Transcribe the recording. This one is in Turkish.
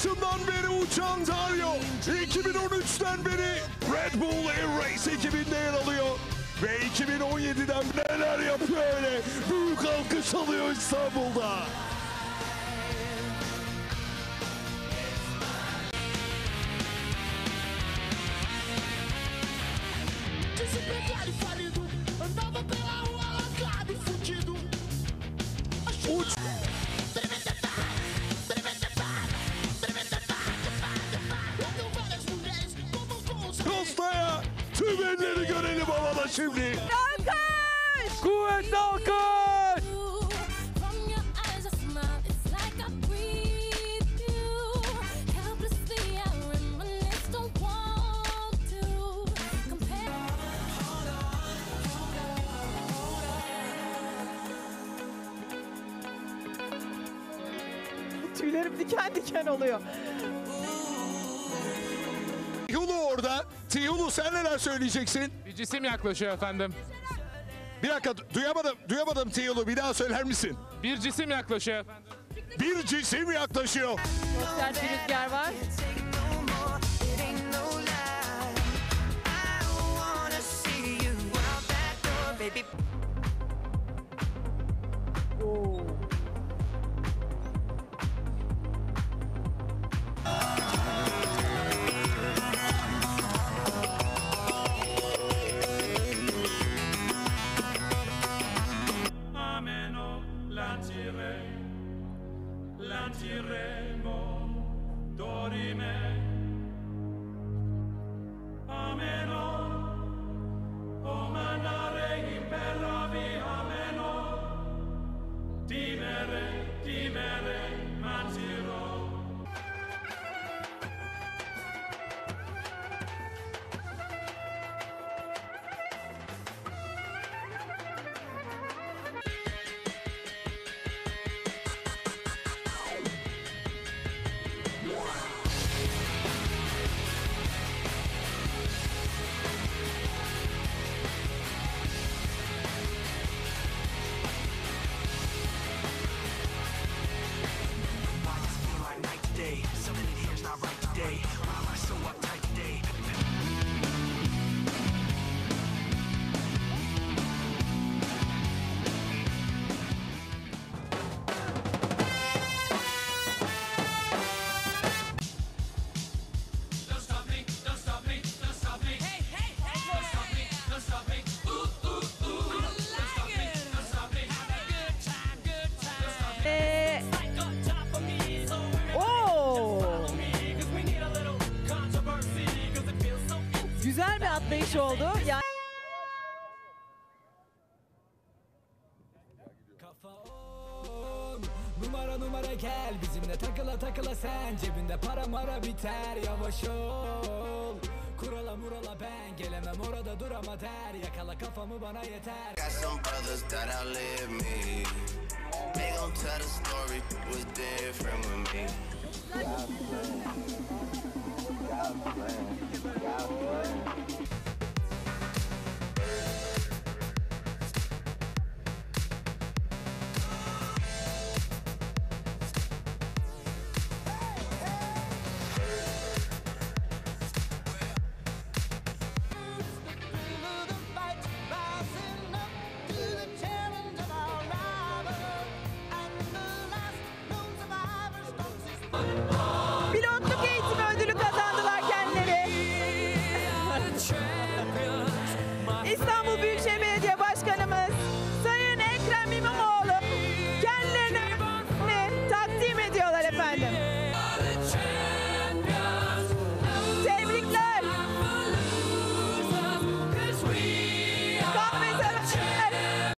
başından beri uçan Dario, 2013'ten beri Red Bull Air Race ekibinde yer alıyor. Ve 2017'den neler yapıyor öyle. Büyük alkış alıyor İstanbul'da. Uç. Costa'ya tüm elleri görelim havada şimdi. Alkış! Kuvvetli alkış! Tüylerim diken diken oluyor. Tihulu orada. Tihulu sen neler söyleyeceksin? Bir cisim yaklaşıyor efendim. Bir dakika duyamadım Tihulu, bir daha söyler misin? Bir cisim yaklaşıyor efendim. Bir cisim yaklaşıyor. Çok sert bir rüzgar var. Oo. Ameno, lantiremo, dorime. Ameno, o manare imperavi, ameno, dimere, mantiro. Something in here's not right today. Why am I so uptight today? Don't stop me, don't stop me, don't stop me. Hey, hey, hey, don't stop me, don't stop me. Ooh, ooh, ooh. Don't stop me, don't stop me. Have a good time, good time. Don't stop me. Like on top of me, so Oo. follow me, 'cause we need a little controversy, 'cause it feels so empty. Güzel bir atlayış oldu. Yani Kafa on, numara gel bizimle takıla sen, cebinde para mara biter, yavaş ol. Kurala murala ben gelemem, orada dur ama der, yakala kafamı bana yeter. Got some brothers that outlive me. They gon' tell the story was different with me. God bless. God bless. God bless.